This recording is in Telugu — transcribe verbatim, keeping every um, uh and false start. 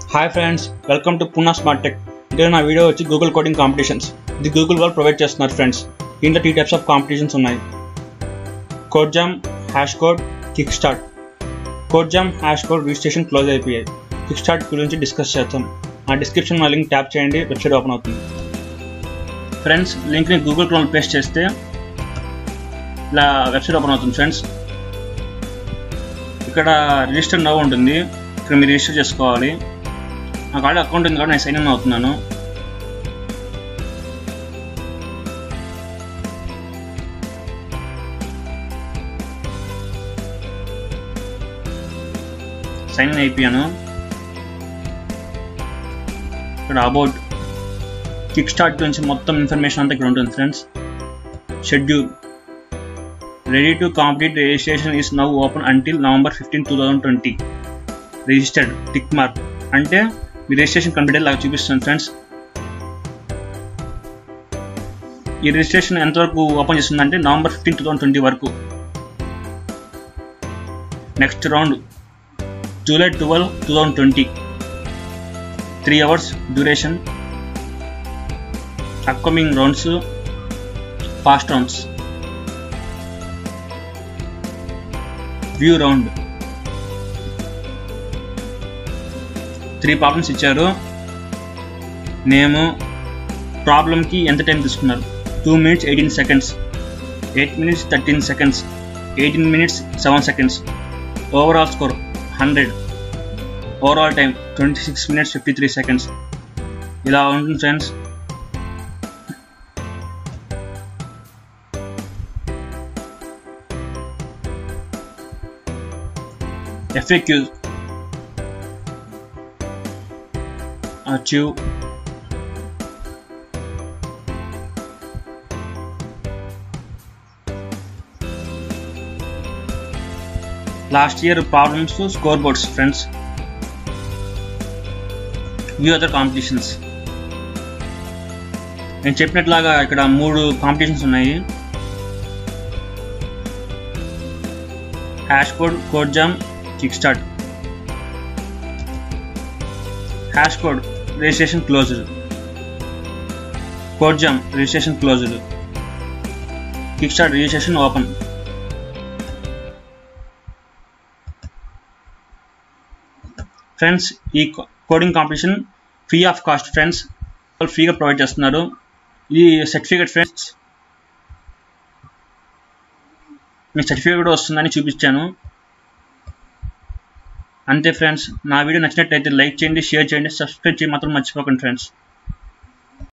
Hi friends, welcome to Pune Smart Tech. Today na video వచ్చి Google coding competitions. ఇది Google వాళ్ళు ప్రొవైడ్ చేస్తున్నారు ఫ్రెండ్స్. దీంట్లో టీ టైప్స్ ఆఫ్ కాంపిటీషన్స్ ఉన్నాయి. CodeJam, HashCode, Kickstart. CodeJam, HashCode registration close అయిపోయాయి. Kickstart గురించి డిస్కస్ చేద్దాం. ఆ డిస్క్రిప్షన్ లో లింక్ ట్యాప్ చేయండి, వెబ్సైట్ ఓపెన్ అవుతుంది. ఫ్రెండ్స్ లింక్ ని Google Chrome పేస్ట్ చేస్తే ఇలా వెబ్సైట్ ఓపెన్ అవుతుంది ఫ్రెండ్స్. ఇక్కడ రిజిస్టర్ నౌ ఉంటుంది. ఇక్కడ మీరు రిజిస్టర్ చేసుకోవాలి. నాకు ఆల్రెడీ అకౌంట్ ఉంది కాబట్టి నేను సైన్ ఇన్ అవుతున్నాను. సైన్ ఇన్ అయిపోయాను. ఇక్కడ అబౌట్ కిక్ స్టార్ట్ గురించి మొత్తం ఇన్ఫర్మేషన్ అంతా ఇక్కడ ఉంటుంది friends. Schedule ready to complete registration is now open until November fifteen two thousand twenty. Registered tick mark అంటే మీ రిజిస్ట్రేషన్ కంప్లీట్ లాగా చూపిస్తుంది ఫ్రెండ్స్. ఈ రిజిస్ట్రేషన్ ఎంతవరకు ఓపెన్ చేస్తుందంటే November fifteen two thousand twenty వరకు. Next round July twelve two thousand twenty, three hours duration. Upcoming rounds past rounds. View round three problems ఇచ్చారు. నేమ్, ప్రాబ్లమ్కి ఎంత టైం తీసుకున్నారు, two minutes eighteen seconds, eight minutes thirteen seconds, eighteen minutes seven seconds. Overall score hundred, overall time twenty six minutes fifty three seconds. ఇలా ఉంటుంది friends. FAQs achieve last year problems to scoreboards friends. view other competitions. నేను చెప్పినట్లాగా ఇక్కడ మూడు కాంపిటీషన్స్ ఉన్నాయి. HashCode, CodeJam, Kickstart. HashCode registration closed. CodeJam registration closed. Kickstart registration open. Friends ఈ coding competition free of cost friends. వాళ్ళు ఫ్రీగా ప్రొవైడ్ చేస్తున్నారు. ఈ సర్టిఫికేట్ ఫ్రెండ్స్ మీకు సర్టిఫికేట్ కూడా వస్తుందని చూపించాను. అంతే ఫ్రెండ్స్. నా వీడియో నచ్చినట్లయితే లైక్ చేయండి, షేర్ చేయండి, సబ్స్క్రైబ్ చేయడం మాత్రం మర్చిపోకండి ఫ్రెండ్స్.